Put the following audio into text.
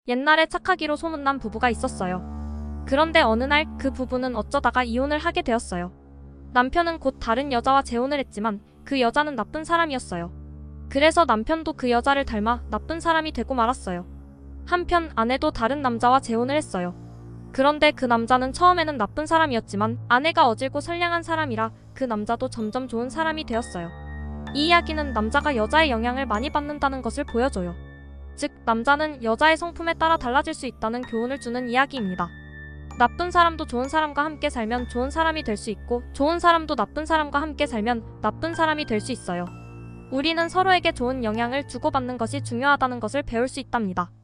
옛날에 착하기로 소문난 부부가 있었어요. 그런데 어느 날 그 부부는 어쩌다가 이혼을 하게 되었어요. 남편은 곧 다른 여자와 재혼을 했지만 그 여자는 나쁜 사람이었어요. 그래서 남편도 그 여자를 닮아 나쁜 사람이 되고 말았어요. 한편 아내도 다른 남자와 재혼을 했어요. 그런데 그 남자는 처음에는 나쁜 사람이었지만 아내가 어질고 선량한 사람이라 그 남자도 점점 좋은 사람이 되었어요. 이 이야기는 남자가 여자의 영향을 많이 받는다는 것을 보여줘요. 즉, 남자는 여자의 성품에 따라 달라질 수 있다는 교훈을 주는 이야기입니다. 나쁜 사람도 좋은 사람과 함께 살면 좋은 사람이 될 수 있고, 좋은 사람도 나쁜 사람과 함께 살면 나쁜 사람이 될 수 있어요. 우리는 서로에게 좋은 영향을 주고받는 것이 중요하다는 것을 배울 수 있답니다.